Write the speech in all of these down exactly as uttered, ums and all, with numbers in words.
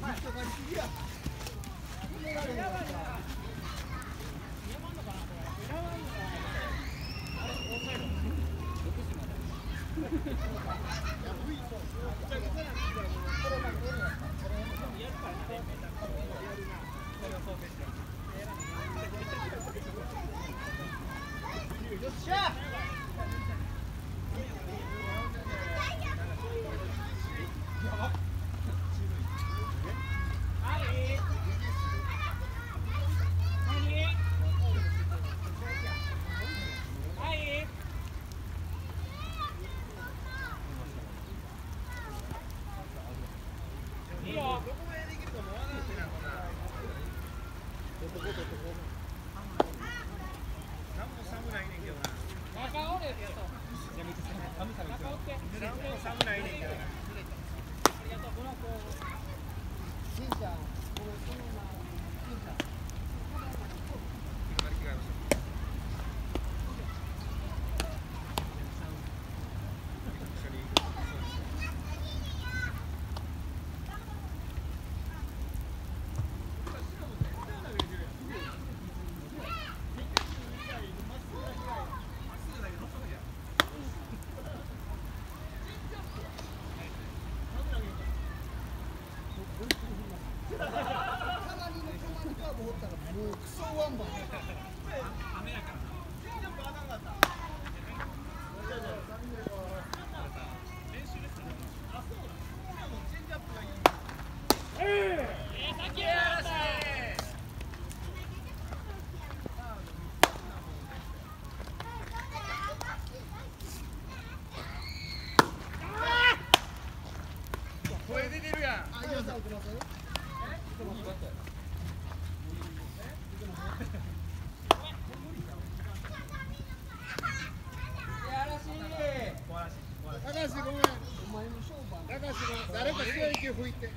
誰か強い息を吹いて。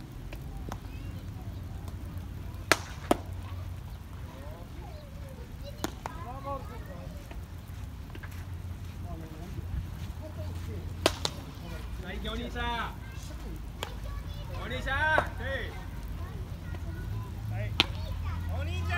お兄さん、お兄さん、はい、お兄ちゃん。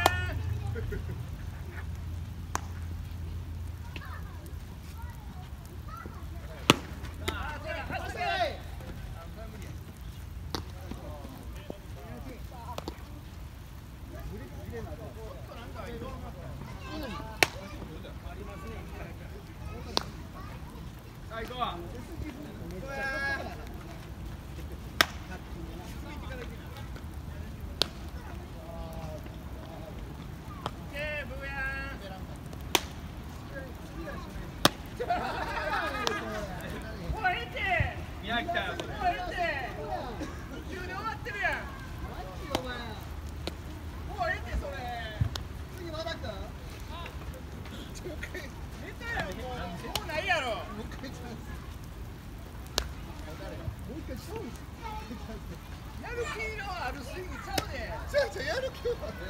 やる気のあるスイングちゃうねん。ちゃうちゃう、やる気はある。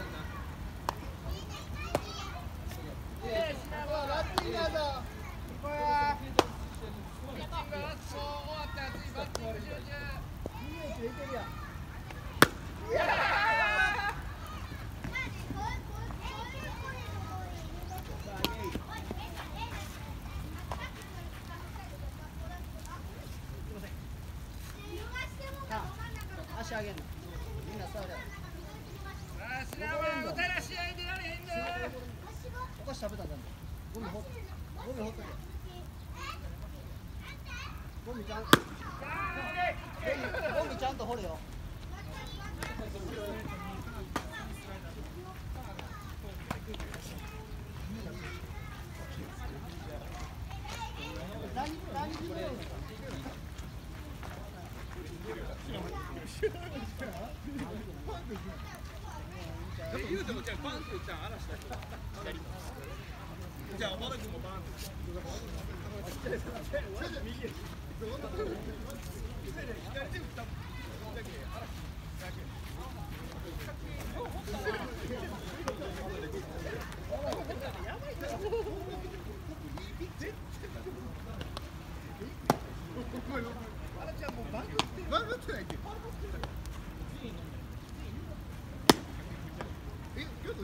ラッピンガーだ。これはピッチングがラスト終わったやつにバッティング集中。いいよ、いけるやん。いやー。足上げんの。みんな触れ。足は打たら試合出られへんね。お菓子食べたんだ。ゴミほっ、ゴミほっとけ。ゴミちゃん。ゴミちゃんと掘れよ。何何時ぐらい？でも言うてもじゃあバンってじゃあ嵐だけどじゃあ小原君もバンって右へバンってないけど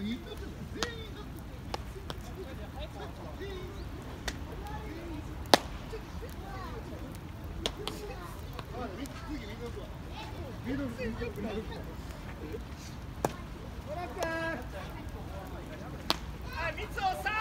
言ってたよ全員だってミドルでいいよくなるからトラックはい三つをサード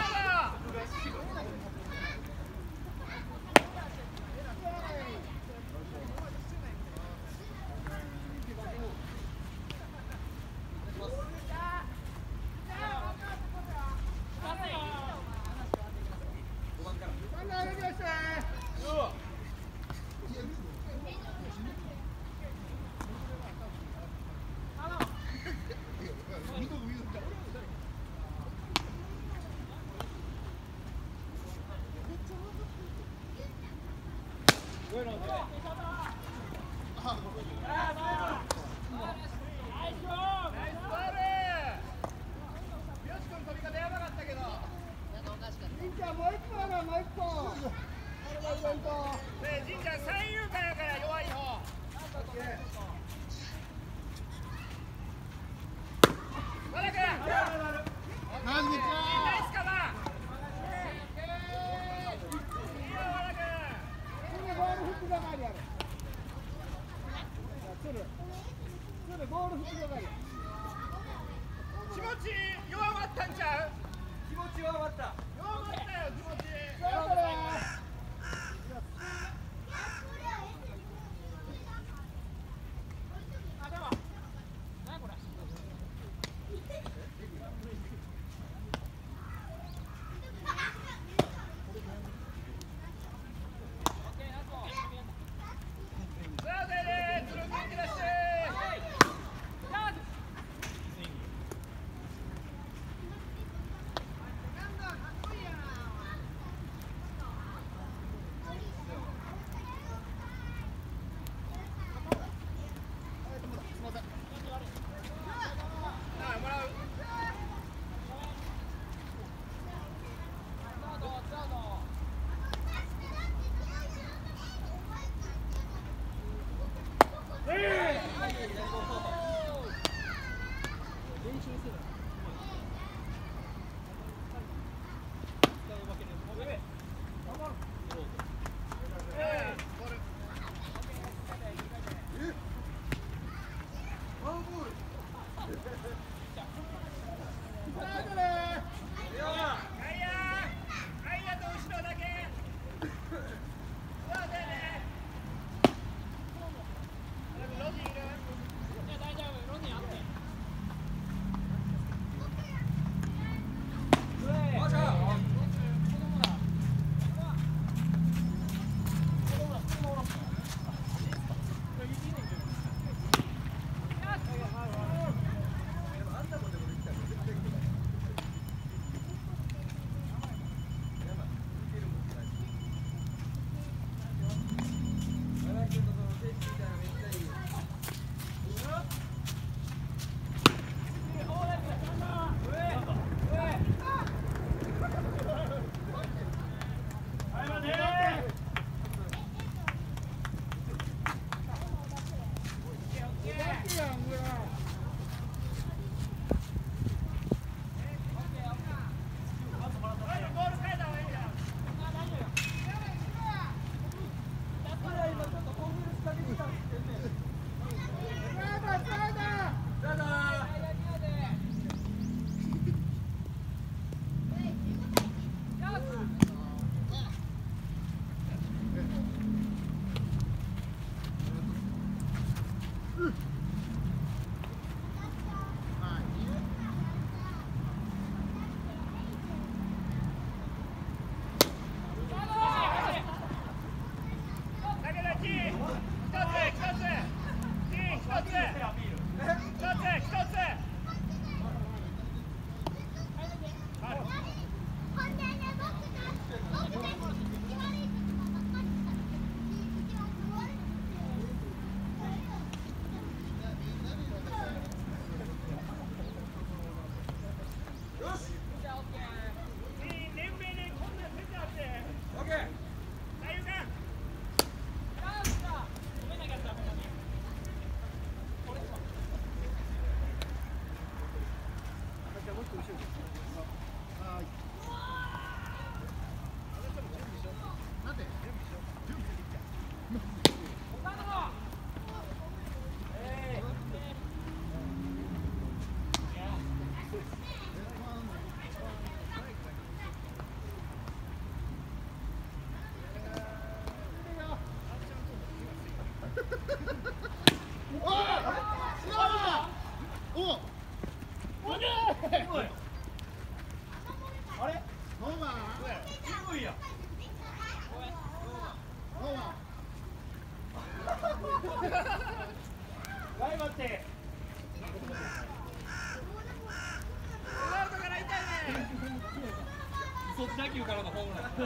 打球からのホームラン。さ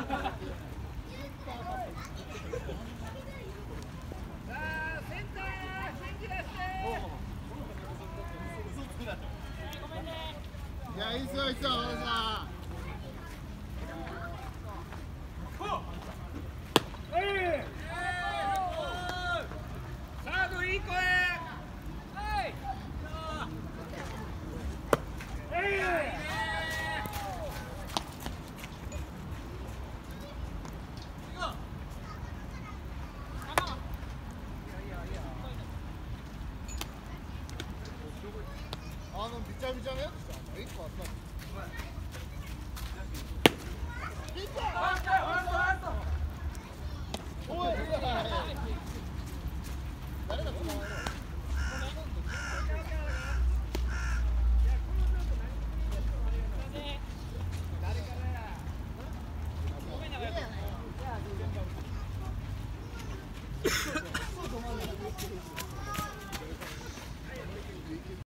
あ、センター、元気出して。 いや、いいっすよ、いいっすよ、和田さん。 サードいい声。 あのびちゃびちゃのやつじゃん。いっこあったの。おい、誰だこの。